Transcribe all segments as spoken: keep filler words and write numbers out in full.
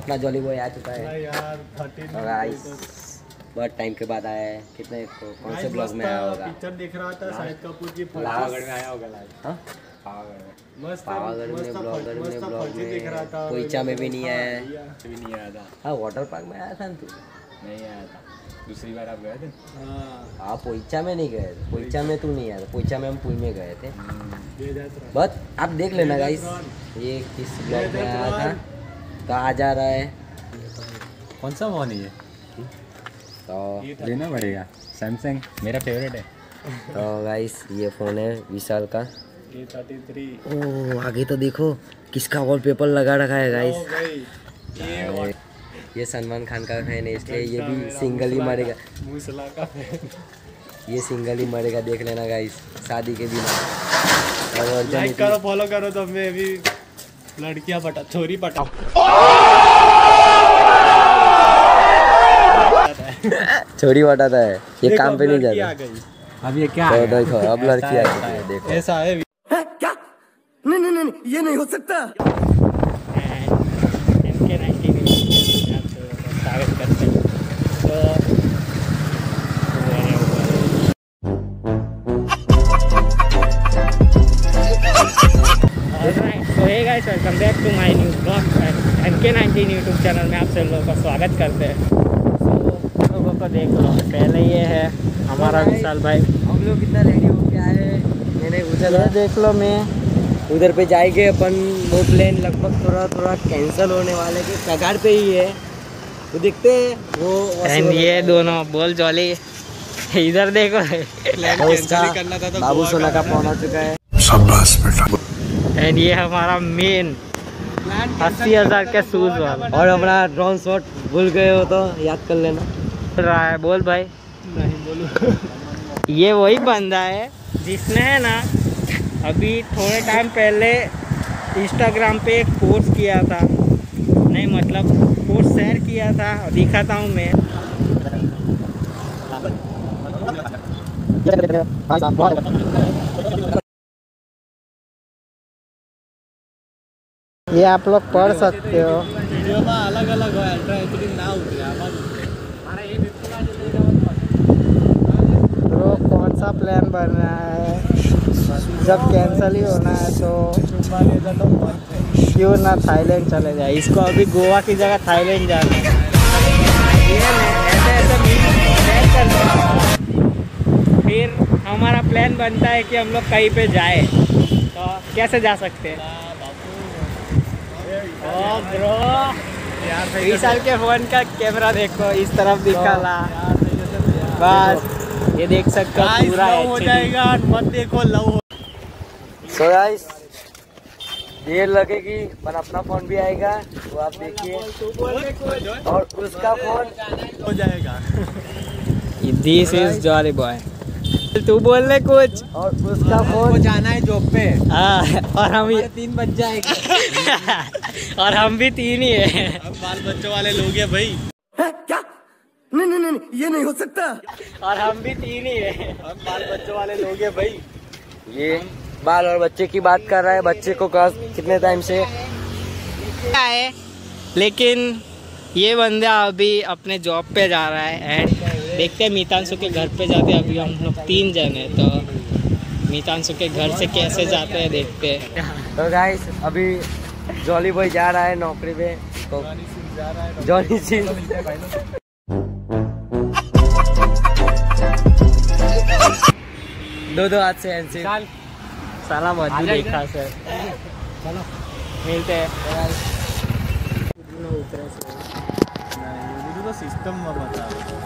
अपना jolly boy आ चुका है यार। गाइस बहुत टाइम के बाद आया है। कितने कौन से ब्लॉग में आया होगा? पिक्चर देख रहा था शाहिद कपूर की, पावागढ़ में आया होगा लाइव। हाँ मस्त पावागढ़ में ब्लॉगर में ब्लॉग देख रहा था। में पोईचा में भी नहीं आया है। भी नहीं आया था। हाँ वाटर पार्क में आया था ना तू? नहीं आया था, दूसरी बार आप गए थे। हाँ पोईचा में नहीं गए थे, पोईचा में तू नहीं आया था, पोईचा में हम पुई में गए थे। बस आप देख लेना गाइस ये किस ब्लॉग में आया था, कहाँ जा रहा है, कौन सा फोन है ये? तो लेना पड़ेगा, सैमसंग मेरा फेवरेट है। तो गाइस ये फ़ोन है विशाल का। ए थर्टी थ्री। ओह आगे तो देखो किसका वॉलपेपर लगा रखा है गाइस। ये ये सलमान खान का फैन है इसलिए ये भी सिंगल ही मरेगा। मूसला का फैन। ये सिंगल ही मरेगा, देख लेना गाइस शादी के बिना। और लाइक करो, फॉलो करो, तो मैं भी लड़कियां पटा छोरी पटा छोरी बटाता है ये काम पे नहीं जाता। अब ये क्या तो देखो अब लड़की आ गई है, देखो ऐसा है क्या? नहीं नहीं नहीं ये नहीं हो सकता। एमके नाइनटीन स्वागत करते हैं। तो hey guys welcome back to my new blog. MK nineteen YouTube channel में आप सब लोगों का स्वागत करते हैं। तो लोगों को देख लो, पहले ये है हमारा विशाल भाई। हम लोग कितना रेडी हो के आए, मैंने उधर देख लो, मैं उधर पे जाएंगे अपन। वो प्लेन लगभग थोड़ा थोड़ा कैंसिल होने वाले के कगार पे ही है, तो देखते हैं वो। एंड ये दोनों बोल जॉली इधर देखो, तो उसका बाबू सोना का फोन आ चुका है। एंड ये हमारा मेन अस्सी हजार के शूज वाला। और हमारा ड्रोन शॉट भूल गए हो तो याद कर लेना। बोल रहा है, बोल भाई। नहीं बोलूं। ये वही बंदा है जिसने है ना अभी थोड़े टाइम पहले इंस्टाग्राम पे एक पोस्ट किया था, नहीं मतलब पोस्ट शेयर किया था, दिखाता हूँ मैं। ये आप लोग पढ़ सकते हो। वीडियो में अलग अलग हो, अल्ट्रा एचडी ना उतरे। तो कौन सा प्लान बन रहा है? जब कैंसिल ही होना है तो क्यों ना थाईलैंड चले जाए। इसको अभी गोवा की जगह थाईलैंड जाना है। ऐसे ऐसे प्लान करते हैं, फिर हमारा प्लान बनता है कि हम लोग कहीं पे जाए, तो कैसे जा सकते हैं? ओ ब्रो विशाल के फोन का कैमरा देखो, इस तरफ दिखाला, बस ये देख सकते हो पूरा हो जाएगा। मत देखो लव। सो गाइस देर लगेगी पर अपना फोन भी आएगा, वो आप देखिए। और उसका फोन हो जाएगा। This is jolly boy. तू बोल ले कुछ। और उसका फोन जाना है जॉब पे। हाँ और हम भी तीन बज जाएगा। और हम भी तीन ही है। अब बाल बच्चों वाले लोग हैं भाई। क्या? नहीं नहीं नहीं ये नहीं हो सकता। और हम भी तीन ही है। अब बाल बच्चों वाले लोग हैं भाई। ये बाल और बच्चे की बात कर रहा है। बच्चे को क्लास कितने टाइम से है, लेकिन ये बंदा अभी अपने जॉब पे जा रहा है। एंड देखते हैं मीतांशु के घर पे जाते हैं। अभी हम लोग तीन जन हैं, तो मीतांशु के घर से कैसे जाते हैं देखते हैं। तो गाइस अभी जॉली बॉय जा रहा है नौकरी पे, तो जॉनी सिंह दो दो हाथ से ऐसे साला मजदूर देखा सर। मिलते हैं। तो सिस्टम में बता।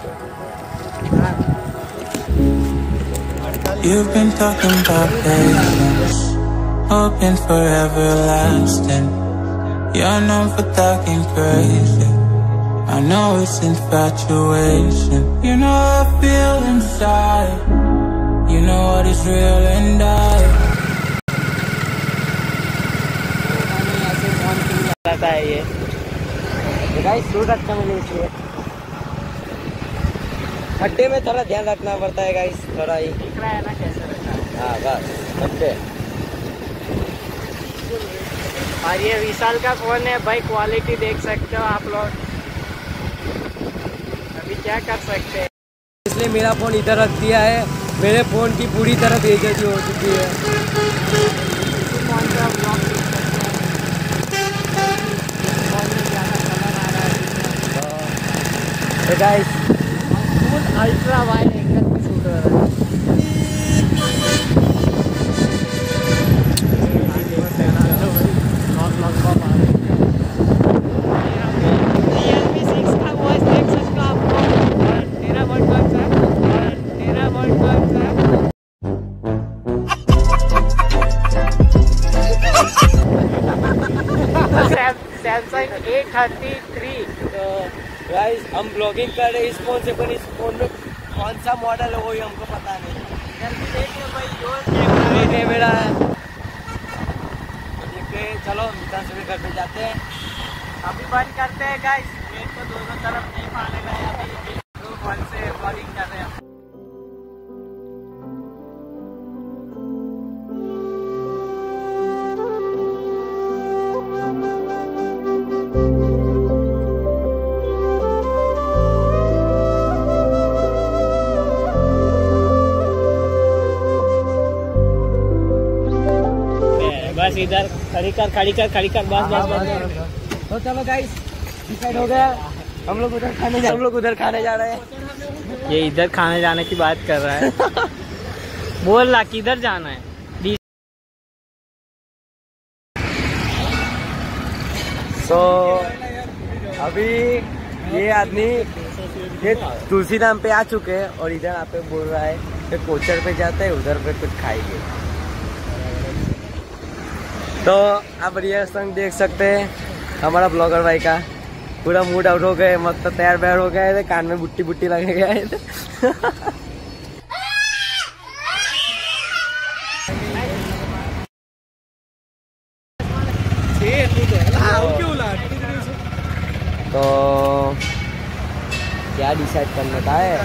You've been talking about patience, hoping for everlasting. You're known for talking crazy. I know it's infatuation. You know I feel inside. You know what is real and I. रहता है ये। Guys suit अच्छा मिले इसलिए। खड्डे में थोड़ा ध्यान रखना पड़ता है गाइस, थोड़ा ही दिख रहा है ना कैसे रहता है। हाँ बस खड्डे। और ये विशाल का फ़ोन है भाई, क्वालिटी देख सकते हो आप लोग। अभी क्या कर सकते हैं, इसलिए मेरा फ़ोन इधर रख दिया है। मेरे फ़ोन की पूरी तरह बेइज्जती हो चुकी है। फ़ोन का ब्लॉग देख सकते हैं, फ़ोन में ज़्यादा कलर आ रहा है। Guys full ultra wide angle में शूट हो रहा है। Samsung A thirty three. तो गाइस हम ब्लॉगिंग कर रहे हैं इस फ़ोन से, पर इस फ़ोन में कौन सा मॉडल है वही हमको पता नहीं। जल्दी देखिए भाई, जो कैमरा है देखते हैं। चलो मितान से भी घर पे जाते हैं। अभी बंद करते हैं गाइस, गेट को दोनों तरफ नहीं मारेगा। अभी दो फोन से ब्लॉगिंग कर रहे हैं। बस इधर खड़ी कर खड़ी कर खड़ी कर बस बस बस। तो चलो गाइस डिसाइड हो गया, हम लोग उधर खाने जा हम लोग उधर खाने जा रहे हैं। ये इधर खाने जाने की बात कर रहा है। बोल रहा किधर जाना है। तो अभी ये आदमी ये तुलसी धाम पे आ चुके हैं और इधर आप पे बोल रहा है कि कोचर पे जाते हैं, उधर पे कुछ खाएंगे। तो आप रिएक्शन देख सकते हैं हमारा ब्लॉगर भाई का। पूरा मूड आउट हो गए, मस्त तैयार बैर हो गए थे, कान में बुट्टी बुट्टी लगे गए थे। तो क्या डिसाइड करने का है?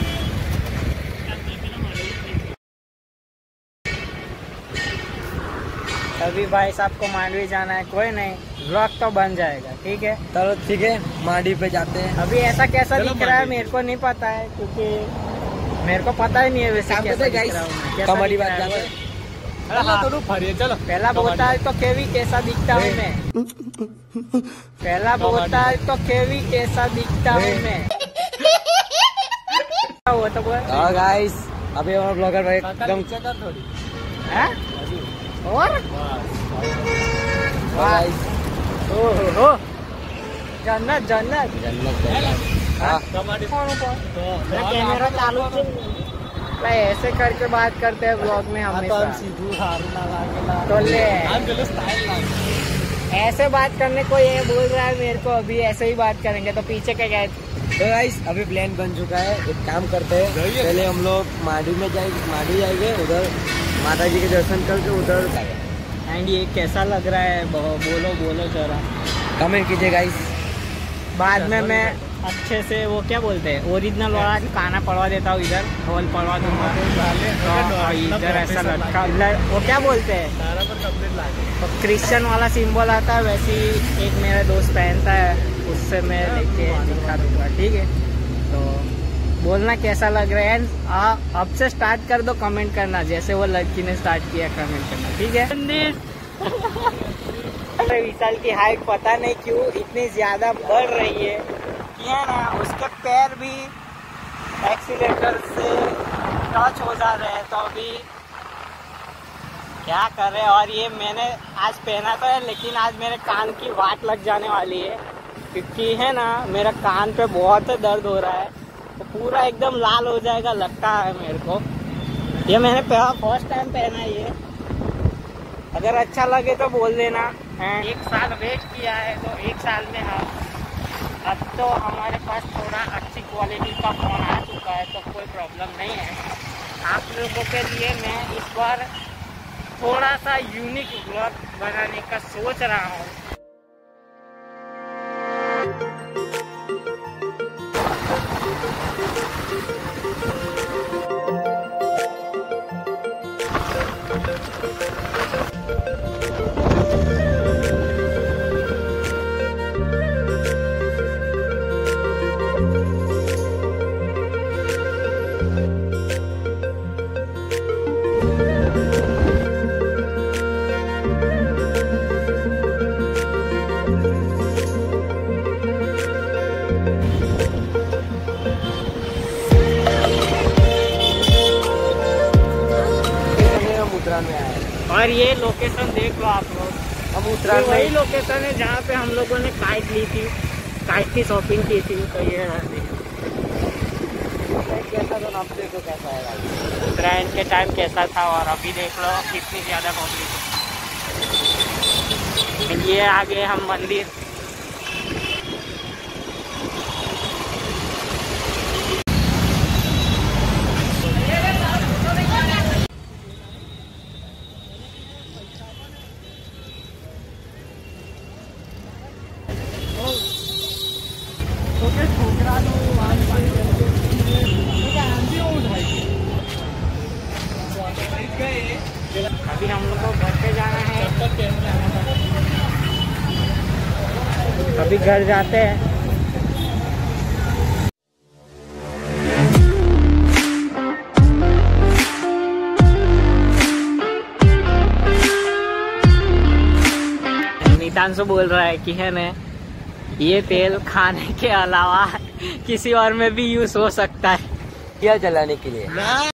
अभी भाई साहब को मांडवी जाना है, कोई नहीं ब्लॉग तो बन जाएगा, ठीक है। चलो ठीक है, मांडी पे जाते हैं। अभी ऐसा कैसा दिख रहा है मेरे को नहीं पता है, क्योंकि मेरे को पता ही नहीं है वैसे कैसा दिख रहा हूँ मैं, कैसा कॉमेडी दिख बात रहा है जाते वो। हैं। चलो चलो पहला बोलता है तो केवी कैसा दिखता हूँ मैं, पहला बोलता है तो केवी कैसा दिखता हूँ मैं। वो तो बोल हाँ गाइस, अभी हमारा ब्लॉगर भाई एकदम हैं? और गाइस ओहो हो जन्नत जन्नत जन्नत जन्नत। हाँ कैमरा चालू भाई, ऐसे करके बात करते हैं ब्लॉग में हमेशा। तो ले ऐसे बात करने को ये बोल रहा है मेरे को, अभी ऐसे ही बात करेंगे तो पीछे क्या क्या। तो गाइस अभी प्लान बन चुका है, एक काम करते हैं पहले हम लोग मांडी में जाएंगे, मांडी जाएंगे उधर माता जी के दर्शन करके उधर। एंड ये कैसा लग रहा है बोलो बोलो जरा, कमेंट कीजिए गाइस। बाद में मैं अच्छे से वो क्या बोलते हैं ओरिजिनल वाला खाना पड़वा देता हूँ, इधर हॉल पड़वा दूंगा। तो इधर ऐसा लटका वो क्या बोलते हैं तो क्रिश्चियन वाला सिंबल आता है, वैसे ही एक मेरा दोस्त पहनता है, उससे मैं लेके दिखा दूंगा, ठीक है। तो बोलना कैसा लग रहा है, अब से स्टार्ट कर दो कमेंट करना, जैसे वो लड़की ने स्टार्ट किया कमेंट करना, ठीक है। विशाल की हाइट पता नहीं क्यों इतनी ज्यादा बढ़ रही है, है ना, उसके पैर भी एक्सीलेटर से टच हो जा रहे हैं। तो अभी क्या कर रहे हैं, और ये मैंने आज पहना तो है, लेकिन आज मेरे कान की वाट लग जाने वाली है, क्योंकि है ना मेरा कान पे बहुत दर्द हो रहा है, तो पूरा एकदम लाल हो जाएगा लगता है मेरे को। ये मैंने फर्स्ट टाइम पहना है ये, अगर अच्छा लगे तो बोल देना। एक साल वेट किया है, तो एक साल में हम अब तो हमारे पास थोड़ा अच्छी क्वालिटी का फ़ोन आ चुका है, तो कोई प्रॉब्लम नहीं है। आप लोगों के लिए मैं इस बार थोड़ा सा यूनिक ब्लॉग बनाने का सोच रहा हूँ। यार। और ये लोकेशन देख लो आप लोग, हम ये उत्तराखंड वही में लोकेशन है जहाँ पे हम लोगों ने काइट ली थी, काइट की शॉपिंग की थी। तो ये कैसा तो अब देखो कैसा है गाइस। उत्तरायण के टाइम कैसा था और अभी देख लो कितनी ज़्यादा पब्लिक। ये आगे हम मंदिर, अभी हम लोग को घर पे जाना है, अभी घर जाते हैं। नितांशु बोल रहा है कि है ना, ये तेल खाने के अलावा किसी और में भी यूज हो सकता है, क्या जलाने के लिए।